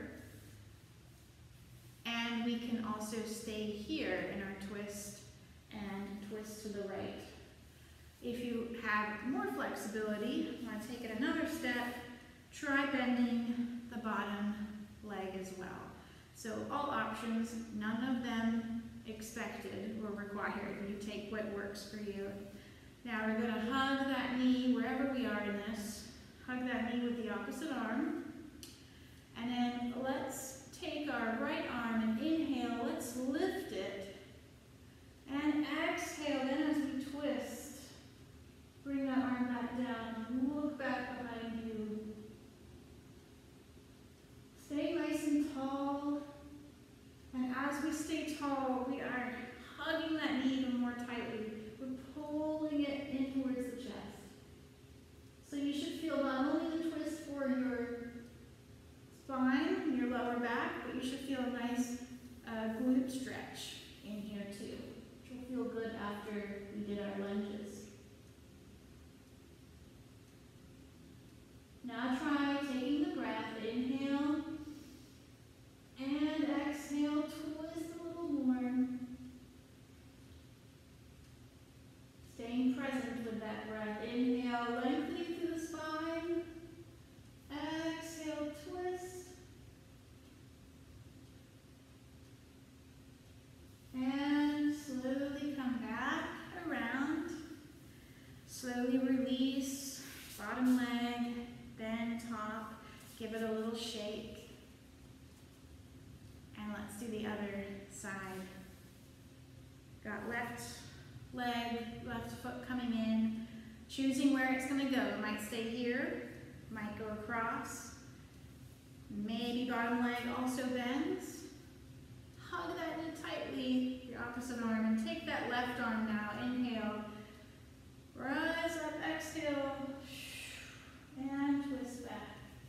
and we can also stay here in our twist and twist to the right. If you have more flexibility, want to take it another step, try bending the bottom leg as well. So all options, none of them expected or required. You take what works for you. Now we're going to hug that knee wherever we are in this. Hug that knee with the opposite arm. And then let's take our right arm and inhale. Let's lift it. And exhale. Then as we twist, bring that arm back down. Look back behind you. Stay nice and tall. And as we stay tall, we are hugging that knee even more tightly. We're pulling it in towards the chest. So you should feel not only the twist for your spine and your lower back, but you should feel a nice uh, glute stretch in here too, which will feel good after we did our lunges. Now try taking the breath. Inhale and exhale. Twist a little more. Staying present with that breath. Inhale, lengthening through the spine. Exhale, twist. And slowly come back around. Slowly release. Bottom leg, bend top. Give it a little shake. And let's do the other side. Got left leg, left foot coming in, choosing where it's going to go. It might stay here, might go across. Maybe bottom leg also bends. Hug that knee tightly, your opposite arm, and take that left arm now. Inhale, rise up, exhale, and twist back.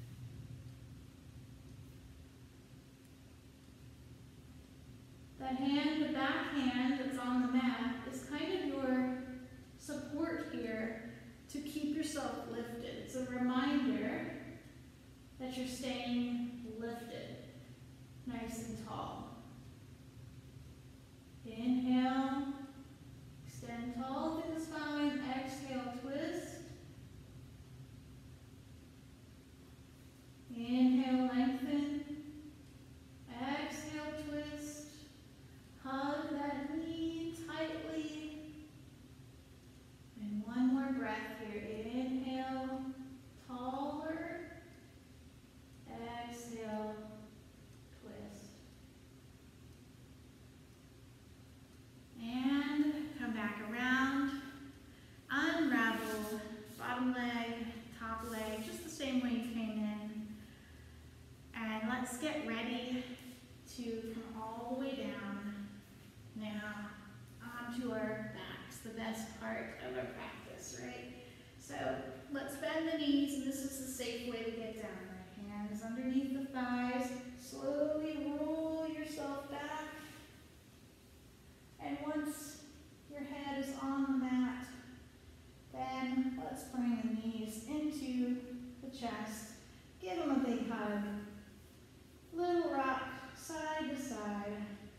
That hand, the back hand that's on the mat, is kind of your support here to keep yourself lifted. It's a reminder that you're staying lifted, nice and tall. Inhale, extend tall through the spine, exhale, twist. Inhale, lengthen. Exhale, twist. Hug that knee tightly. And one more breath here. Inhale, taller. Exhale, twist. And come back around. Unravel. Bottom leg, top leg, just the same way you came in. And let's get ready to come all the way down. Now, onto our backs, the best part of our practice, right? So, let's bend the knees, and this is the safe way to get down. Our hands underneath the thighs. Slowly roll yourself back. And once your head is on the mat, then let's bring the knees into the chest. Give them a big hug. Little rock, side to side.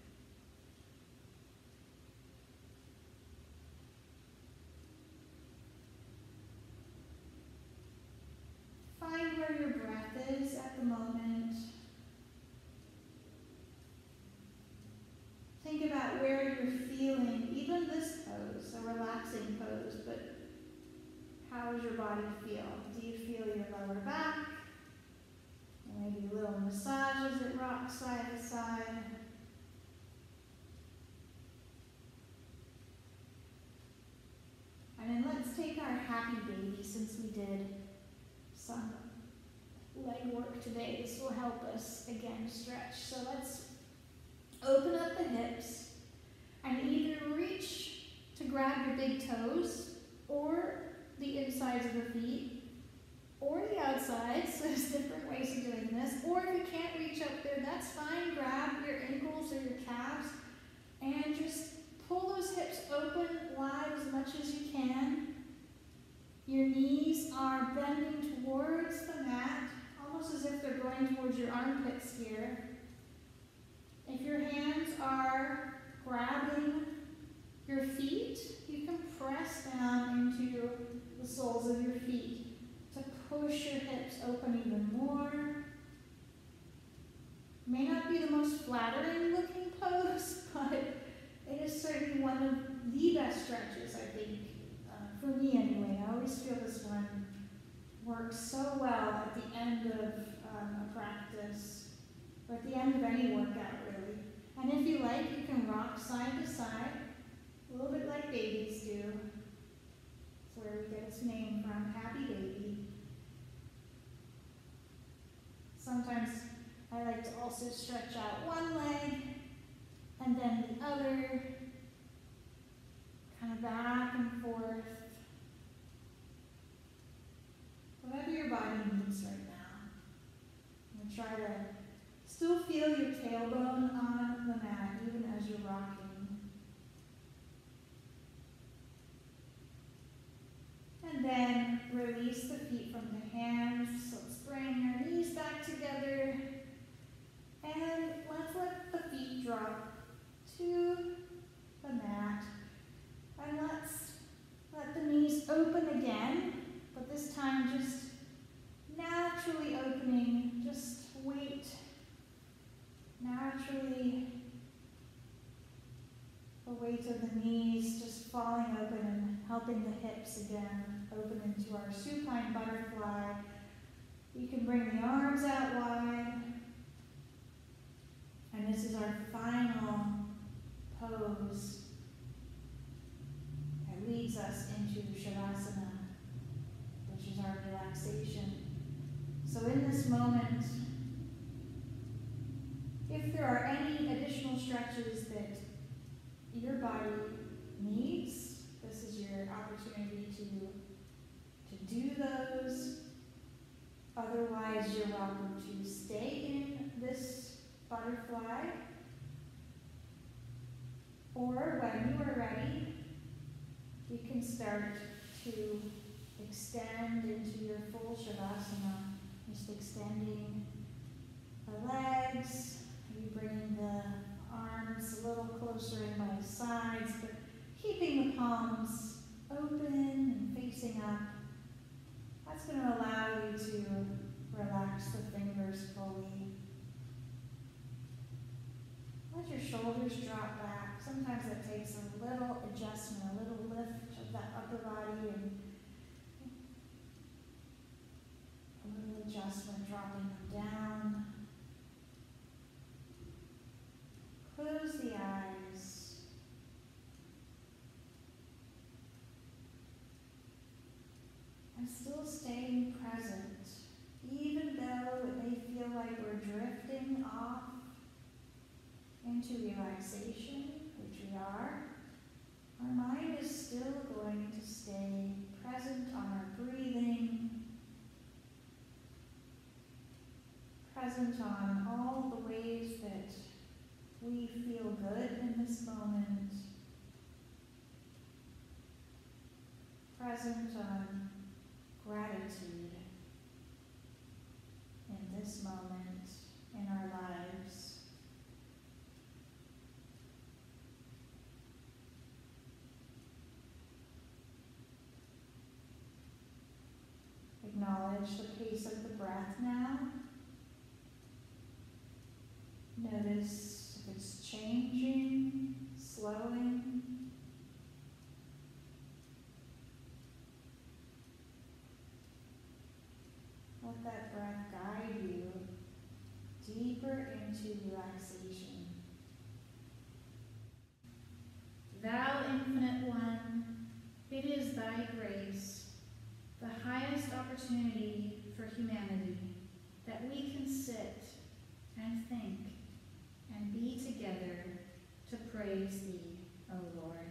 Find where your breath is at the moment. Think about where you're feeling, even this pose, a relaxing pose, but how does your body feel? Do you feel your lower back? Maybe a little massage as it rocks side to side. And then let's take our happy baby, since we did some leg work today. This will help us, again, stretch. So let's Open up the hips and either reach to grab your big toes or the insides of the feet or the outsides. So there's different ways of doing this. Or if you can't reach up there, that's fine. Grab your ankles or your calves and just pull those hips open wide as much as you can. Your knees are bending towards the mat, almost as if they're going towards your armpits here. If your hands are grabbing your feet, you can press down into the soles of your feet to push your hips open even more. May not be the most flattering looking pose, but it is certainly one of the best stretches, I think, uh, for me anyway. I always feel this one works so well at the end of um, a practice, or at the end of any workout, really. And if you like, you can rock side to side, a little bit like babies do. That's where we get its name from, happy baby. Sometimes I like to also stretch out one leg and then the other, kind of back and forth. Whatever your body needs right now. I'm going to try to still feel your tailbone on the mat even as you're rocking. And then release the feet from the hands. So let's bring your knees back together. And let's let the feet drop to the mat. And let's let the knees open again, but this time just naturally opening. Just wait. Naturally, the weight of the knees just falling open and helping the hips again open into our supine butterfly. You can bring the arms out wide. And this is our final pose that leads us into Shavasana, which is our relaxation. So in this moment, if there are any additional stretches that your body needs, this is your opportunity to, to do those. Otherwise, you're welcome to stay in this butterfly. Or when you are ready, you can start to extend into your full Shavasana. Just extending the legs, maybe bringing the arms a little closer in by the sides, but keeping the palms open and facing up. That's going to allow you to relax the fingers fully. Let your shoulders drop back. Sometimes that takes a little adjustment, a little lift of that upper body, and a little adjustment, dropping them down. Close the eyes. And still staying present, even though it may feel like we're drifting off into relaxation, which we are. Our mind is still going to stay present on our breathing, present on all the ways that we feel good in this moment, present on gratitude in this moment in our lives. Acknowledge the pace of the breath now. Notice if it's changing, slowing. Let that breath guide you deeper into relaxation. Thou Infinite One, it is thy grace, the highest opportunity for humanity, that we can sit and think and be together praise thee, O Lord.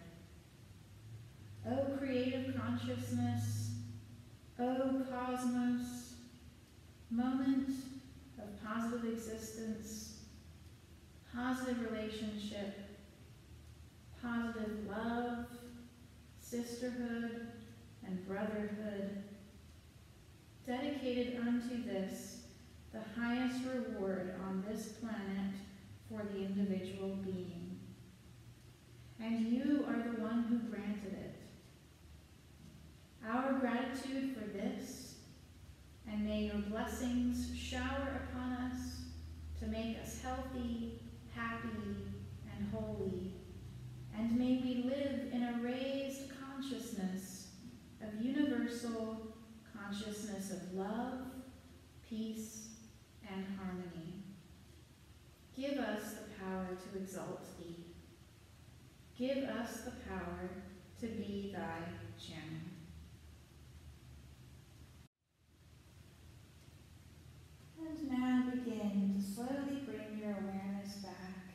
O creative consciousness, O cosmos, moment of positive existence, positive relationship, positive love, sisterhood, and brotherhood, dedicated unto this, the highest reward on this planet for the individual being. And you are the one who granted it. Our gratitude for this, and may your blessings shower upon us to make us healthy, happy, and holy, and may we live in a raised consciousness of universal consciousness of love, peace, and harmony. Give us the power to exalt thee. Give us the power to be thy channel. And now begin to slowly bring your awareness back,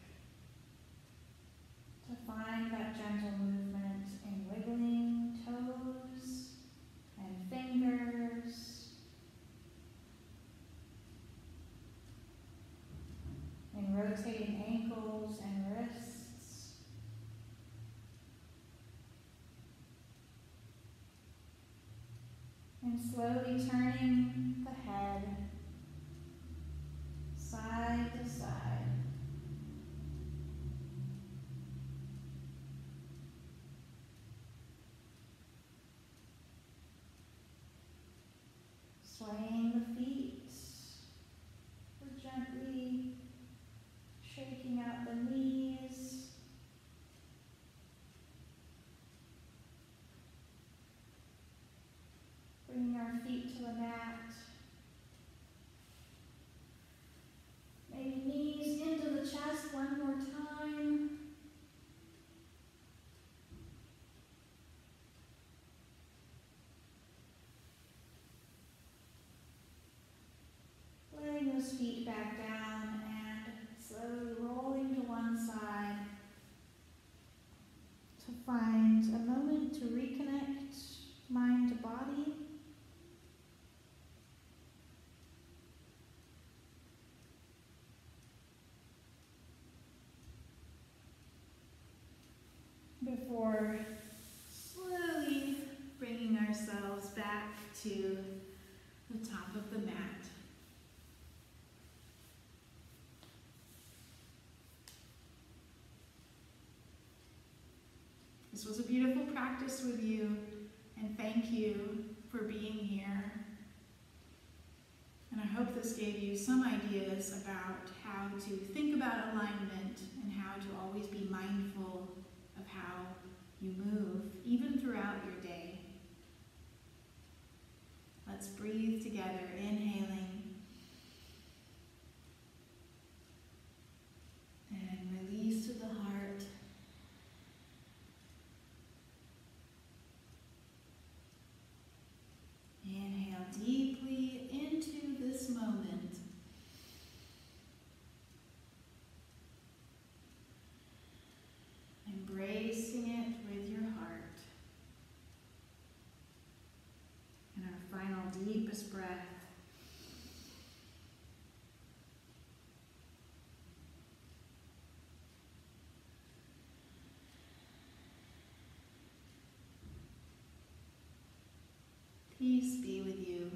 to find that gentle movement in wiggling toes and fingers, in rotating ankles and wrists, and slowly turning the head side to side. Swaying the feet, or gently shaking out the knees. Bringing our feet to the mat. Maybe knees into the chest one more time. Laying those feet back down and slowly rolling to one side to find a moment to reconnect mind to body. Before slowly bringing ourselves back to the top of the mat. This was a beautiful practice with you, and thank you for being here. And I hope this gave you some ideas about how to think about alignment and how to always be mindful of how you move, even throughout your day. Let's breathe together, inhaling and release to the heart. Inhale deeply into this moment. Embracing it with your heart. And our final deepest breath. Peace be with you.